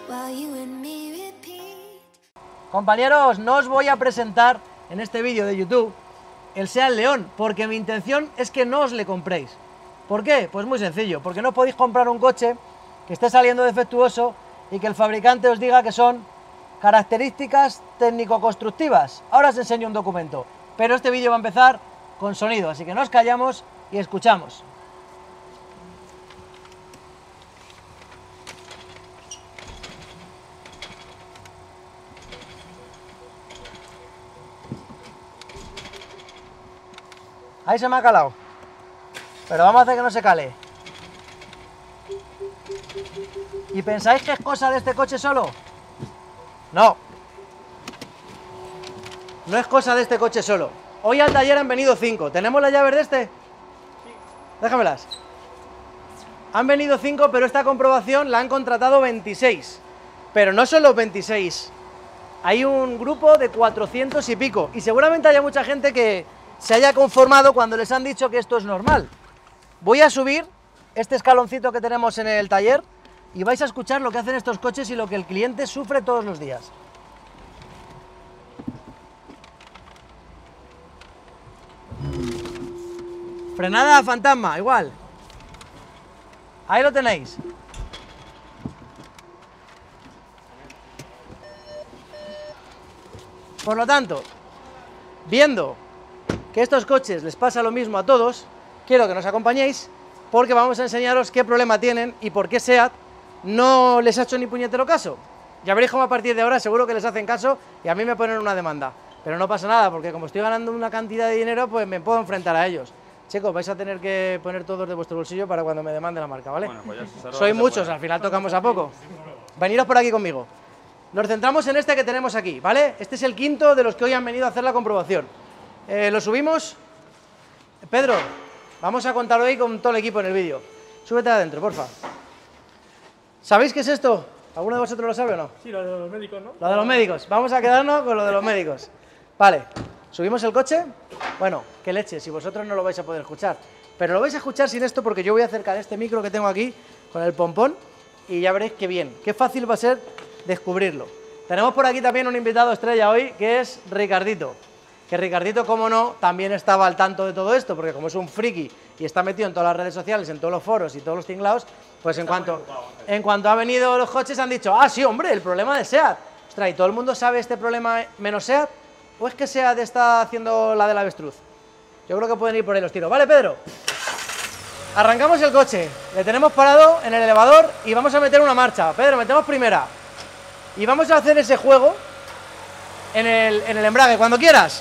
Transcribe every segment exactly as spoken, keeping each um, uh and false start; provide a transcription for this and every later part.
Compañeros, no os voy a presentar en este vídeo de YouTube el SEAT León, porque mi intención es que no os le compréis. ¿Por qué? Pues muy sencillo, porque no podéis comprar un coche que esté saliendo defectuoso y que el fabricante os diga que son características técnico-constructivas. Ahora os enseño un documento, pero este vídeo va a empezar con sonido, así que nos callamos y escuchamos. Ahí se me ha calado, pero vamos a hacer que no se cale. ¿Y pensáis que es cosa de este coche solo? No. No es cosa de este coche solo. Hoy al taller han venido cinco. ¿Tenemos las llaves de este? Sí. Déjamelas. Han venido cinco, pero esta comprobación la han contratado veintiséis. Pero no son los veintiséis. Hay un grupo de cuatrocientos y pico. Y seguramente haya mucha gente que se haya conformado cuando les han dicho que esto es normal. Voy a subir este escaloncito que tenemos en el taller y vais a escuchar lo que hacen estos coches y lo que el cliente sufre todos los días. Frenada fantasma, igual. Ahí lo tenéis. Por lo tanto, viendo que estos coches les pasa lo mismo a todos, quiero que nos acompañéis porque vamos a enseñaros qué problema tienen y por qué SEAT no les ha hecho ni puñetero caso. Ya veréis cómo a partir de ahora seguro que les hacen caso y a mí me ponen una demanda. Pero no pasa nada, porque como estoy ganando una cantidad de dinero, pues me puedo enfrentar a ellos. Chicos, vais a tener que poner todos de vuestro bolsillo para cuando me demande la marca, ¿vale? Bueno, pues ya se Sois muchos, al final tocamos a poco. Veniros por aquí conmigo. Nos centramos en este que tenemos aquí, ¿vale? Este es el quinto de los que hoy han venido a hacer la comprobación. Eh, ¿Lo subimos? Pedro, vamos a contarlo hoy con todo el equipo en el vídeo. Súbete adentro, porfa. ¿Sabéis qué es esto? ¿Alguno de vosotros lo sabe o no? Sí, lo de los médicos, ¿no? Lo de los médicos. Vamos a quedarnos con lo de los médicos. Vale, ¿subimos el coche? Bueno, qué leche, si vosotros no lo vais a poder escuchar. Pero lo vais a escuchar sin esto porque yo voy a acercar este micro que tengo aquí con el pompón y ya veréis qué bien, qué fácil va a ser descubrirlo. Tenemos por aquí también un invitado estrella hoy que es Ricardito. Que Ricardito, como no, también estaba al tanto de todo esto, porque como es un friki y está metido en todas las redes sociales, en todos los foros y todos los tinglados, pues en cuanto, en cuanto ha venido los coches han dicho, ah, sí, hombre, el problema de SEAT. Ostras, ¿y todo el mundo sabe este problema menos SEAT? ¿O es que SEAT está haciendo la del avestruz? Yo creo que pueden ir por ahí los tiros. ¿Vale, Pedro? Arrancamos el coche, le tenemos parado en el elevador y vamos a meter una marcha. Pedro, metemos primera. Y vamos a hacer ese juego en el, en el embrague, cuando quieras.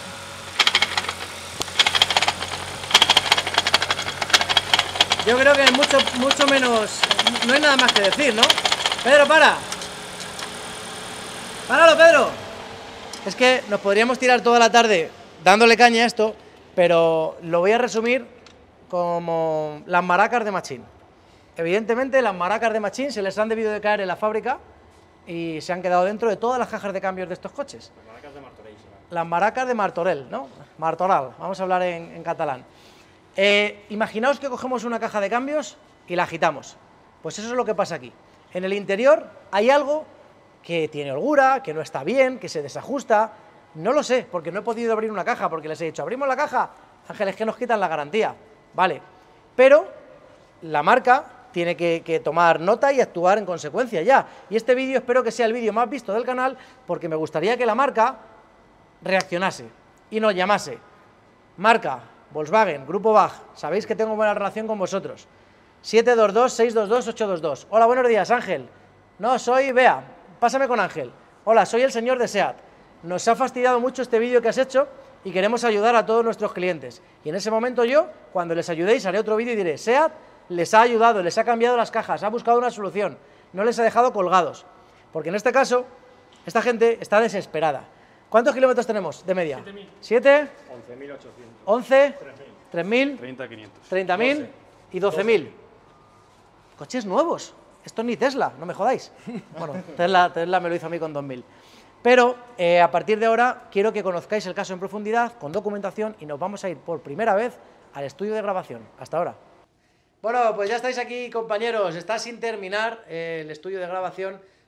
Yo creo que es mucho, mucho menos... No hay nada más que decir, ¿no? Pedro, para. ¡Páralo, Pedro! Es que nos podríamos tirar toda la tarde dándole caña a esto, pero lo voy a resumir como las maracas de Machín. Evidentemente, las maracas de Machín se les han debido de caer en la fábrica y se han quedado dentro de todas las cajas de cambios de estos coches. Las maracas de Martorell. Las maracas de Martorell, ¿no? Martoral, vamos a hablar en, en catalán. Eh, imaginaos que cogemos una caja de cambios y la agitamos. Pues eso es lo que pasa aquí. En el interior hay algo que tiene holgura, que no está bien, que se desajusta. No lo sé, porque no he podido abrir una caja, porque les he dicho, abrimos la caja, Ángeles, que nos quitan la garantía. Vale, pero la marca tiene que, que tomar nota y actuar en consecuencia ya. Y este vídeo espero que sea el vídeo más visto del canal, porque me gustaría que la marca reaccionase y nos llamase. Marca Volkswagen, Grupo Bach, sabéis que tengo buena relación con vosotros. siete dos dos, seis dos dos, ocho dos dos. Hola, buenos días, Ángel. No, soy Bea, pásame con Ángel. Hola, soy el señor de SEAT. Nos ha fastidiado mucho este vídeo que has hecho y queremos ayudar a todos nuestros clientes. Y en ese momento yo, cuando les ayudéis, haré otro vídeo y diré, SEAT les ha ayudado, les ha cambiado las cajas, ha buscado una solución, no les ha dejado colgados. Porque en este caso, esta gente está desesperada. ¿Cuántos kilómetros tenemos de media? siete mil. ¿siete? once mil ochocientos. ¿once? tres mil. ¿tres mil? treinta mil quinientos. ¿treinta mil? Y doce mil. Coches nuevos. Esto ni Tesla, no me jodáis. Bueno, Tesla, Tesla me lo hizo a mí con dos mil. Pero eh, a partir de ahora quiero que conozcáis el caso en profundidad, con documentación, y nos vamos a ir por primera vez al estudio de grabación. Hasta ahora. Bueno, pues ya estáis aquí, compañeros. Está sin terminar eh, el estudio de grabación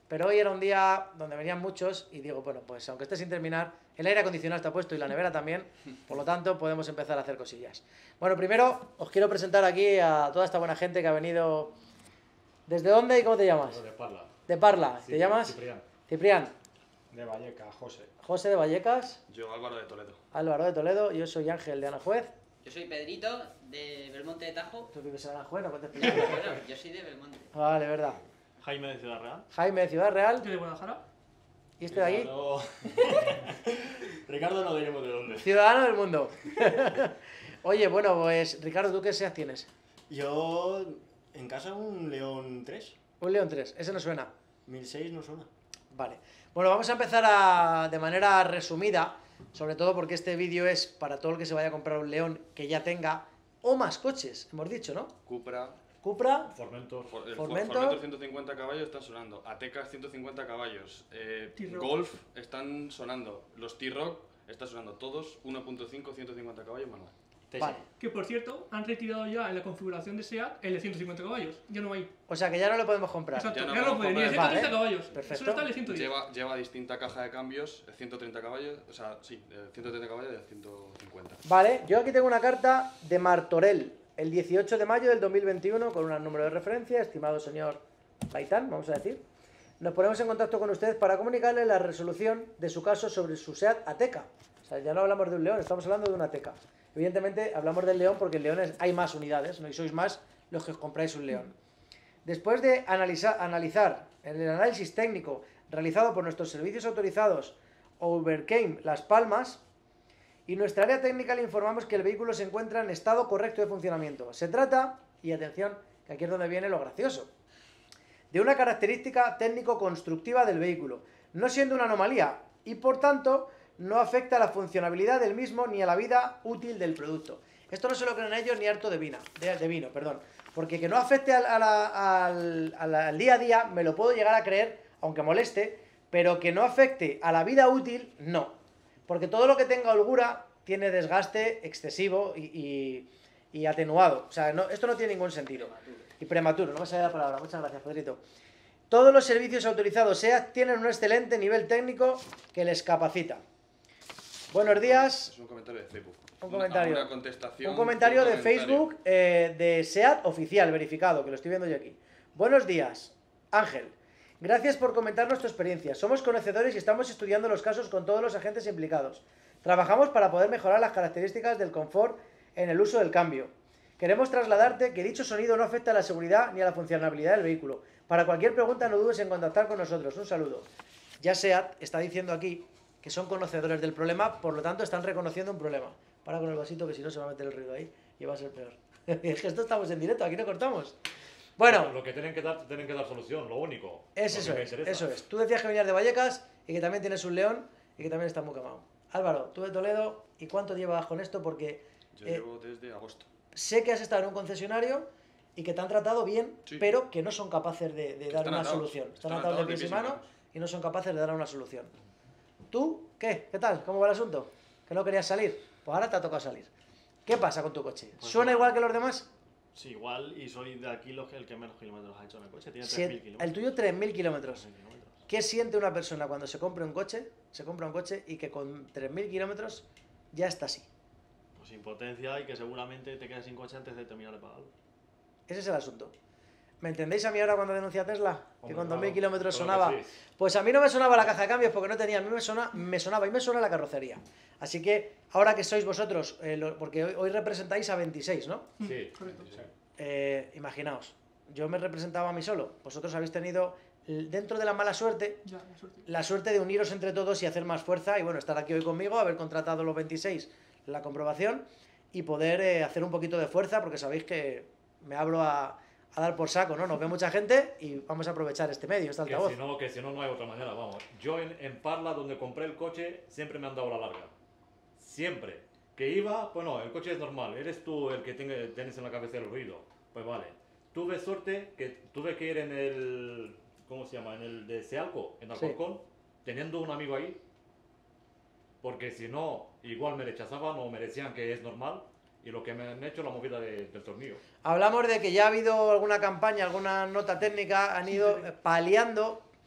pero hoy era un día donde venían muchos y digo, bueno, pues aunque esté sin terminar, el aire acondicionado está puesto y la nevera también, por lo tanto podemos empezar a hacer cosillas. Bueno, primero os quiero presentar aquí a toda esta buena gente que ha venido... ¿Desde dónde y cómo te llamas? De Parla. De Parla. Sí, ¿Te llamas? Ciprián. Ciprián. De Valleca, José. José de Vallecas. Yo, Álvaro de Toledo. Álvaro de Toledo. Yo soy Ángel de Aranjuez. Yo soy Pedrito, de Belmonte de Tajo. ¿Tú vives en Aranjuez? ¿No puedes explicar? Bueno, yo soy de Belmonte. Vale, verdad. Jaime de Ciudad Real. Jaime de Ciudad Real. Yo de Guadalajara. ¿Y este de aquí? Ricardo... Ricardo no diremos de dónde. Ciudadano del mundo. Oye, bueno, pues Ricardo, ¿tú qué SEAT tienes? Yo en casa un León tres. Un León tres. Ese no suena. mil seis no suena. Vale. Bueno, vamos a empezar a, de manera resumida, sobre todo porque este vídeo es para todo el que se vaya a comprar un León que ya tenga o más coches, hemos dicho, ¿no? Cupra. Cupra, Formentor. For- el Formentor. Formentor ciento cincuenta caballos está sonando. Ateca ciento cincuenta caballos. Eh, T-Roc. Golf están sonando. Los T-Roc están sonando. Todos uno punto cinco, ciento cincuenta caballos manual. vale. Que por cierto, han retirado ya en la configuración de SEAT el de ciento cincuenta caballos. Ya no hay. O sea que ya no lo podemos comprar. Exacto, Ya ya no no, lo podemos pueden. Ni el comprar. ciento treinta Vale, caballos. perfecto. Solo está el de ciento diez. Lleva, lleva distinta caja de cambios. El ciento treinta caballos. O sea, sí, el ciento treinta caballos y el ciento cincuenta. Vale, yo aquí tengo una carta de Martorell, el dieciocho de mayo del dos mil veintiuno, con un número de referencia, estimado señor Gaitán, vamos a decir. Nos ponemos en contacto con usted para comunicarle la resolución de su caso sobre su SEAT Ateca. O sea, ya no hablamos de un León, estamos hablando de una Ateca. Evidentemente hablamos del León porque en León es- hay más unidades, ¿no? Y sois más los que os compráis un León. Después de analizar, analizar en el análisis técnico realizado por nuestros servicios autorizados Overcame Las Palmas y nuestra área técnica, le informamos que el vehículo se encuentra en estado correcto de funcionamiento. Se trata, y atención, que aquí es donde viene lo gracioso, de una característica técnico-constructiva del vehículo, no siendo una anomalía y por tanto no afecta a la funcionabilidad del mismo ni a la vida útil del producto. Esto no se lo creen ellos ni harto de vino, de, de vino, perdón. Porque que no afecte al, a la- al- a la- al día a día me lo puedo llegar a creer, aunque moleste, pero que no afecte a la vida útil, no. Porque todo lo que tenga holgura tiene desgaste excesivo y, y- y atenuado. O sea, no- esto no tiene ningún sentido. Y prematuro, no me sale la palabra. Muchas gracias, Pedrito. Todos los servicios autorizados SEAT tienen un excelente nivel técnico que les capacita. Buenos días. Es un comentario de Facebook. Un Una- comentario. Una contestación. Un comentario un de comentario. Facebook eh, de SEAT oficial, verificado, que lo estoy viendo yo aquí. Buenos días, Ángel. Gracias por comentarnos tu experiencia. Somos conocedores y estamos estudiando los casos con todos los agentes implicados. Trabajamos para poder mejorar las características del confort en el uso del cambio. Queremos trasladarte que dicho sonido no afecta a la seguridad ni a la funcionabilidad del vehículo. Para cualquier pregunta no dudes en contactar con nosotros. Un saludo. Ya SEAT está diciendo aquí que son conocedores del problema, por lo tanto están reconociendo un problema. Para con el vasito que si no se va a meter el ruido ahí y va a ser peor. Es que esto estamos en directo, aquí no cortamos. Bueno, Lo que tienen que dar, tienen que dar solución, lo único. es Lo eso que me es, interesa. eso es. Tú decías que venías de Vallecas y que también tienes un León y que también estás muy quemado. Álvaro, tú de Toledo, ¿y cuánto llevas con esto? Porque Yo eh, llevo desde agosto. sé que has estado en un concesionario y que te han tratado bien, Sí. pero que no son capaces de, de Que dar están una atados, solución. Están están atados de atados de pies y pies y manos manos. y no son capaces de dar una solución. ¿Tú qué? ¿Qué tal? ¿Cómo va el asunto? ¿Que no querías salir? Pues ahora te ha tocado salir. ¿Qué pasa con tu coche? Pues ¿Suena no. igual que los demás? Sí, igual, y soy de aquí los que- el que menos kilómetros ha hecho en el coche. Tiene Si tres mil el, kilómetros. el tuyo tres mil kilómetros. tres mil kilómetros. ¿Qué siente una persona cuando se compra un coche? Se compra un coche y que con tres mil kilómetros ya está así. Pues impotencia y que seguramente te quedes sin coche antes de terminar de pagarlo. Ese es el asunto. ¿Me entendéis a mí ahora cuando denuncia a Tesla? Que Hombre, con dos claro, mil kilómetros claro sonaba. que sí. Pues a mí no me sonaba la caja de cambios porque no tenía. A mí me, sona, me sonaba y me suena la carrocería. Así que ahora que sois vosotros, eh, lo- porque hoy, hoy representáis a veintiséis, ¿no? Sí. Correcto. Eh, imaginaos, yo me representaba a mí solo. Vosotros habéis tenido, l- dentro de la mala suerte, Ya, la suerte. la suerte de uniros entre todos y hacer más fuerza y bueno, estar aquí hoy conmigo, haber contratado los veintiséis, la comprobación y poder eh, hacer un poquito de fuerza porque sabéis que me abro a, a dar por saco, ¿no? Nos ve mucha gente y vamos a aprovechar este medio, este Que altavoz. si, no, que si no, no hay otra manera, vamos. Yo en, en Parla, donde compré el coche, siempre me han dado la larga. Siempre. Que iba, bueno, el coche es normal, eres tú el que tiene, tienes en la cabeza el ruido. Pues vale. Tuve suerte que tuve que ir en el, ¿cómo se llama? En el de Sealco, en Sí. Alcorcón, teniendo un amigo ahí. Porque si no, igual me rechazaban o me decían que es normal. Y lo que me han hecho la movida de- del tornillo. Hablamos de que ya ha habido alguna campaña, alguna nota técnica, han ido eh, paliando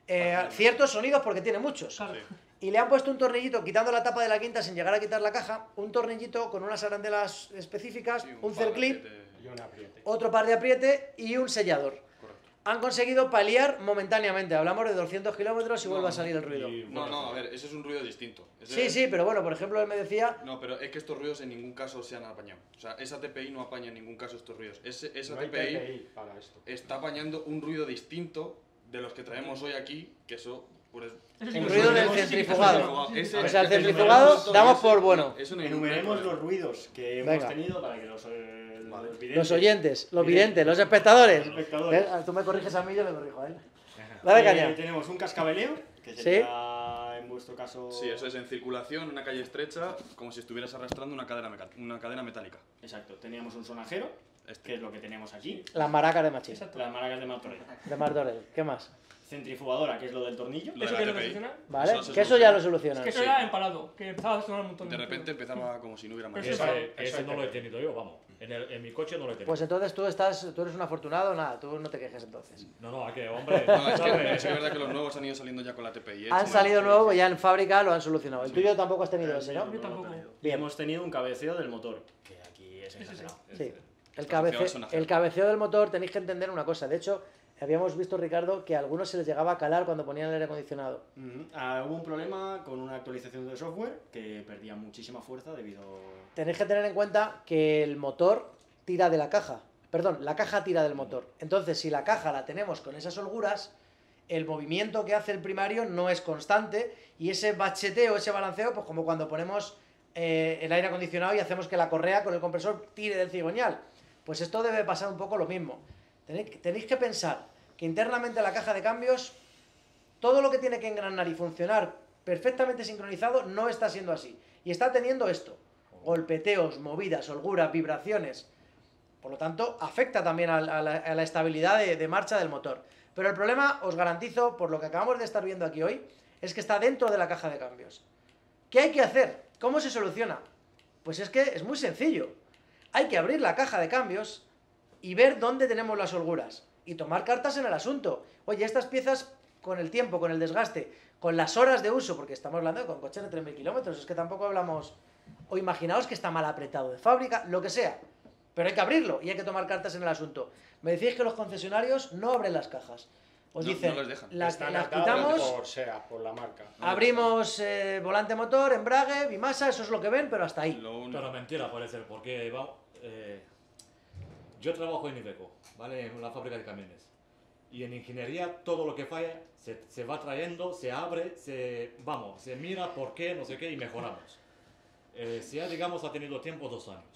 eh, ciertos sonidos porque tiene muchos. Claro. Sí. Y le han puesto un tornillito, quitando la tapa de la quinta sin llegar a quitar la caja, un tornillito con unas arandelas específicas, Sí, un par de circlip, siete- Y un apriete. otro par de apriete y un sellador. Correcto. Han conseguido paliar momentáneamente. Hablamos de doscientos kilómetros y No, vuelve a salir el ruido. Y, No, bueno, no, a ver, ese es un ruido distinto. Ese Sí, es- sí, pero bueno, por ejemplo, él me decía... No, pero es que estos ruidos en ningún caso se han apañado. O sea, esa T P I no apaña en ningún caso estos ruidos. Ese, esa No hay T P I T P I para esto. está apañando un ruido distinto de los que traemos hoy aquí, que eso... Pues, Eso sí El que ruido lo del sabemos, sí que lo centrifugado. sabemos, sí, sí, Ese- sí. O sea, el ese- centrifugado ese- damos ese- por bueno. Eso no hay ningún Enumeremos problema. los ruidos que hemos Venga. tenido para que los, eh, los Vale. videntes- Los oyentes, los videntes- videntes, los espectadores. Los espectadores. ¿Eh? Tú me corriges a mí, yo le corrijo a él. Dale Eh, caña. tenemos un cascabeleo, que sería en vuestro caso... Sí, eso es en circulación, una calle estrecha, como si estuvieras arrastrando una cadena, meca- una cadena metálica. Exacto, teníamos un sonajero, Este. que es lo que tenemos aquí, Las maracas de Machín, Exacto. las maracas de Martorell. de Martorell. ¿Qué más? Centrifugadora, que es lo del tornillo. Lo de ¿Eso la que lo T P I. soluciona? ¿Vale? Eso se Que eso ya lo soluciona. soluciona. Es que eso Sí. era empalado, que empezaba a sonar un montón. De repente empezaba como si no hubiera Pero más. sí, ese, Eso- ese eso no hay lo he que- tenido yo, vamos. En, el- en mi coche no lo he tenido. Pues entonces tú estás, tú eres un afortunado, nada, tú no te quejes entonces. no, no, a que, hombre, No, es que ¿sabes? es que es verdad que los nuevos han ido saliendo ya con la T P I. ¿eh? Han Sí, salido sí, nuevos, sí. ya en fábrica lo han solucionado. El tuyo tampoco has tenido ese, ¿no? Yo tampoco. Y Bien. hemos tenido un cabeceo del motor, que aquí es exagerado. Sí. El, Está cabece- asociado al sonajero. el cabeceo del motor, tenéis que entender una cosa. De hecho, habíamos visto, Ricardo, que a algunos se les llegaba a calar cuando ponían el aire acondicionado. Ujú. Ah, hubo un problema con una actualización de software que perdía muchísima fuerza debido... Tenéis que tener en cuenta que el motor tira de la caja. Perdón, la caja tira del motor. Entonces, si la caja la tenemos con esas holguras, el movimiento que hace el primario no es constante y ese bacheteo, ese balanceo, pues como cuando ponemos eh, el aire acondicionado y hacemos que la correa con el compresor tire del cigüeñal. Pues esto debe pasar un poco lo mismo. Tenéis, tenéis que pensar que internamente la caja de cambios, todo lo que tiene que engranar y funcionar perfectamente sincronizado no está siendo así. Y está teniendo esto. Golpeteos, movidas, holguras, vibraciones. Por lo tanto, afecta también a la, a la- a la estabilidad de, de marcha del motor. Pero el problema, os garantizo, por lo que acabamos de estar viendo aquí hoy, es que está dentro de la caja de cambios. ¿Qué hay que hacer? ¿Cómo se soluciona? Pues es que es muy sencillo. Hay que abrir la caja de cambios y ver dónde tenemos las holguras y tomar cartas en el asunto. Oye, estas piezas, con el tiempo, con el desgaste, con las horas de uso, porque estamos hablando de con coches de tres mil kilómetros, es que tampoco hablamos... O imaginaos que está mal apretado de fábrica, lo que sea. Pero hay que abrirlo y hay que tomar cartas en el asunto. Me decís que los concesionarios no abren las cajas. Os No- dicen, no les dejan. las, Están las atados quitamos, por SEAT, por la marca. abrimos eh, volante motor, embrague, bimasa, eso es lo que ven, pero hasta ahí. Lo único- Pero mentira puede ser, porque va- eh, yo trabajo en Iveco, ¿vale? En la fábrica de camiones. Y en ingeniería todo lo que falla se, se va trayendo, se abre, se, vamos, se mira por qué, no sé qué, y mejoramos. Eh, si ya, digamos, ha tenido tiempo dos años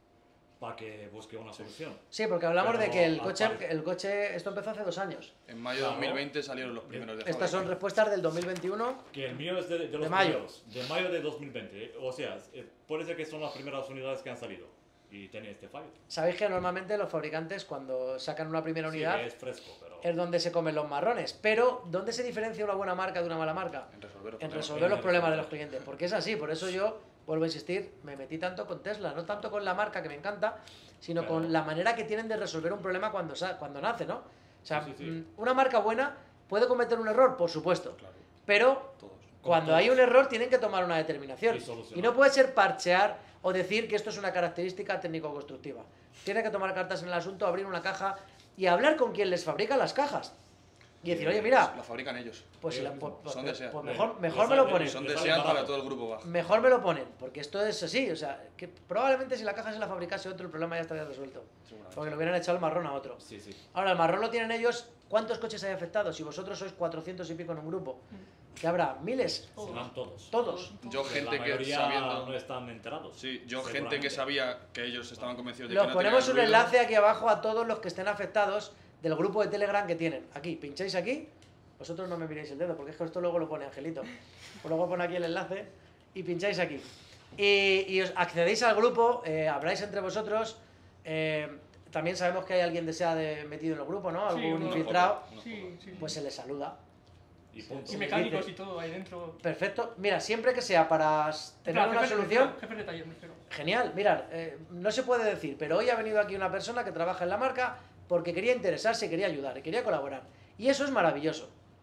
para que busque una solución. Sí, porque hablamos Pero de que el al coche, parecer- el coche, esto empezó hace dos años. En mayo de Claro. dos mil veinte salieron los primeros de Estas son fábrica. respuestas del dos mil veintiuno. Que el mío es de, de los De mayo. primeros, de mayo de dos mil veinte. eh, O sea, eh, puede ser que son las primeras unidades que han salido y tiene este fallo. Sabéis que normalmente los fabricantes cuando sacan una primera Sí, unidad es fresco, pero... es donde se comen los marrones. Pero, ¿dónde se diferencia una buena marca de una mala marca? En resolver los En problemas. resolver los En problemas de resolver. los clientes. Porque es así, por eso yo, vuelvo a insistir, me metí tanto con Tesla. No tanto con la marca, que me encanta, sino Pero- con la manera que tienen de resolver un problema cuando, sa- cuando nace, ¿no? O sea, Sí, sí, sí. mm, una marca buena puede cometer un error, por supuesto. Claro, Pero todos. cuando todos. hay un error tienen que tomar una determinación. Y solucionar. Y no puede ser parchear o decir que esto es una característica técnico-constructiva. Tiene que tomar cartas en el asunto, abrir una caja y hablar con quien les fabrica las cajas. Y decir, oye, mira, La fabrican ellos. pues, si la- ellos pues- son pues- de SEAT. pues mejor, Les mejor me lo sale- ponen. Son Les de sale SEAT para barato. todo el grupo bajo. Mejor me lo ponen, porque esto es así. O sea, que probablemente si la caja se la fabricase otro, el problema ya estaría resuelto. Seguramente. Porque le hubieran echado el marrón a otro. Sí, sí. Ahora, el marrón lo tienen ellos. ¿Cuántos coches hay afectados? Si vosotros sois cuatrocientos y pico en un grupo, que habrá miles, Serán todos. todos. Yo Porque gente la que mayoría sabiendo... no están enterados. Sí, yo gente seguramente. que sabía que ellos estaban convencidos de que Los no ponemos un tenían ruido. enlace aquí abajo a todos los que estén afectados del grupo de Telegram que tienen. Aquí, pincháis aquí. Vosotros no me miréis el dedo, porque es que esto luego lo pone Angelito. Pues luego pone aquí el enlace y pincháis aquí. Y, y os accedéis al grupo, eh, habláis entre vosotros. eh, también sabemos que hay alguien de SEA de, metido en el grupo, ¿no? Sí, Algún uno- infiltrado. Unos Sí, pocos. sí, sí. Pues se les saluda. Y punto. Y mecánicos y todo ahí dentro. Perfecto. Mira, siempre que sea para tener Claro, una jefe- solución, Jefe de taller, me refiero. genial. Mirad, eh, no se puede decir, pero hoy ha venido aquí una persona que trabaja en la marca porque quería interesarse, quería ayudar y quería colaborar. Y eso es maravilloso.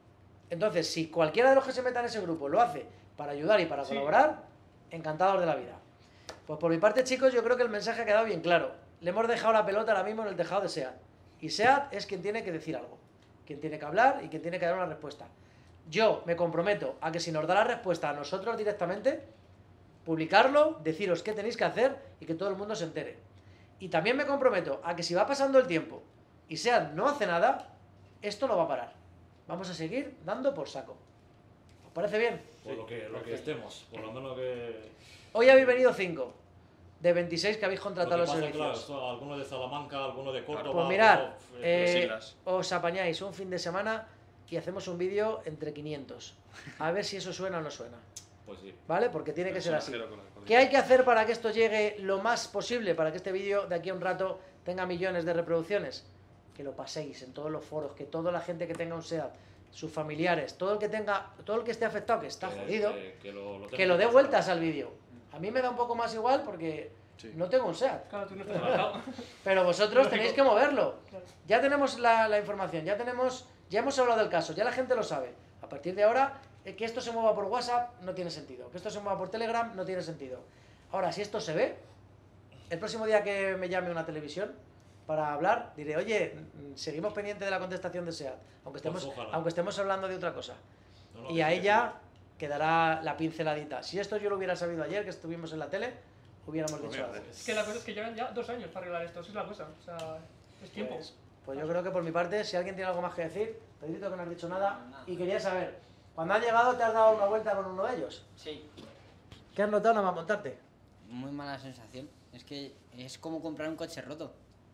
Entonces, si cualquiera de los que se meta en ese grupo lo hace para ayudar y para Sí. colaborar, encantados de la vida. Pues por mi parte, chicos, yo creo que el mensaje ha quedado bien claro. Le hemos dejado la pelota ahora mismo en el tejado de SEAT. Y SEAT es quien tiene que decir algo, quien tiene que hablar y quien tiene que dar una respuesta. Yo me comprometo a que si nos da la respuesta a nosotros directamente, publicarlo, deciros qué tenéis que hacer y que todo el mundo se entere. Y también me comprometo a que si va pasando el tiempo y SEAT no hace nada, esto no va a parar. Vamos a seguir dando por saco. ¿Os parece bien? Por lo que, lo que estemos, por lo menos que... Hoy habéis venido cinco de veintiséis que habéis Lo contratado que los pasa, servicios. claro, son algunos de Salamanca, algunos de Córdoba... Pues mirad, algunos, eh, eh, siglas. os apañáis un fin de semana y hacemos un vídeo entre quinientos. A ver si eso suena o no suena. Pues sí. ¿Vale? Porque tiene que ser así. Exagero con la- con la- ¿Qué hay que hacer para que esto llegue lo más posible? Para que este vídeo de aquí a un rato tenga millones de reproducciones. Que lo paséis en todos los foros, que toda la gente que tenga un SEAT, sus familiares, todo el que tenga, todo el que esté afectado, que está Que- jodido, que, que lo, lo que tengan lo dé pasar. vueltas al vídeo. A mí me da un poco más igual porque Sí. no tengo un SEAT. Claro, tú no estás marcado. Pero vosotros Lógico. tenéis que moverlo. Claro. Ya tenemos la, la información, ya tenemos, ya hemos hablado del caso, ya la gente lo sabe. A partir de ahora, eh, que esto se mueva por WhatsApp no tiene sentido, que esto se mueva por Telegram no tiene sentido. Ahora, si esto se ve, el próximo día que me llame una televisión para hablar, diré, oye, mm, seguimos pendientes de la contestación de SEAT, aunque estemos, Pues ojalá. aunque estemos hablando de otra cosa. No, no, Y que ahí sí, ya quedará la pinceladita. Si esto yo lo hubiera sabido ayer, que estuvimos en la tele, hubiéramos Pues dicho mira, algo. Es que la cosa es que llevan ya dos años para arreglar esto, esa es la cosa. O sea, es tiempo. Pues, pues yo creo que por mi parte, si alguien tiene algo más que decir, Pedrito, que no has dicho nada, y quería saber, cuando has llegado te has dado una vuelta con uno de ellos. Sí, ¿Qué has notado nada más montarte? muy mala sensación. Es que es como comprar un coche roto.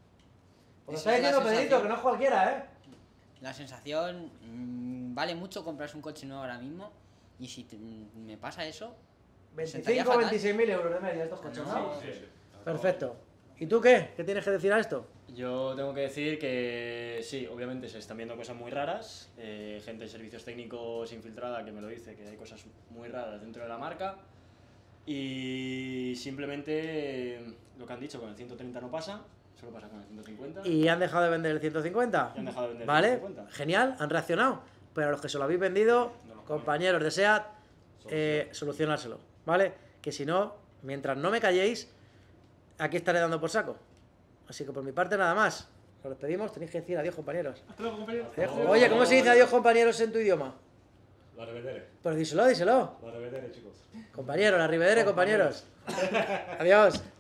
Pues Esa está es la diciendo Pedrito, sensación. que no es cualquiera, ¿eh? La sensación, mm, vale mucho comprarse un coche nuevo ahora mismo. Y si te- mm, me pasa eso, sentaría veinticinco o fatal. veintiséis mil euros de media estos coches, ¿no? No. Sí, sí. Perfecto. ¿Y tú qué? ¿Qué tienes que decir a esto? Yo tengo que decir que sí, obviamente se están viendo cosas muy raras, eh, gente de servicios técnicos infiltrada que me lo dice, que hay cosas muy raras dentro de la marca y simplemente eh, lo que han dicho, con el ciento treinta no pasa, solo pasa con el ciento cincuenta ¿Y han dejado de vender el ciento cincuenta? y han dejado de vender el Vale, ciento cincuenta. genial, han reaccionado. Pero a los que se lo habéis vendido, No lo compañeros de SEAT, eh, solucionárselo, ¿vale? Que si no, mientras no me calléis, aquí estaré dando por saco. Así que por mi parte nada más. Nos despedimos, tenéis que decir adiós, compañeros. Hasta luego, compañeros. Adiós. Oye, ¿cómo se dice adiós, compañeros, en tu idioma? La revedere. Pues díselo, díselo. La revedere, chicos. Compañeros, la Rivedere, compañeros. Adiós.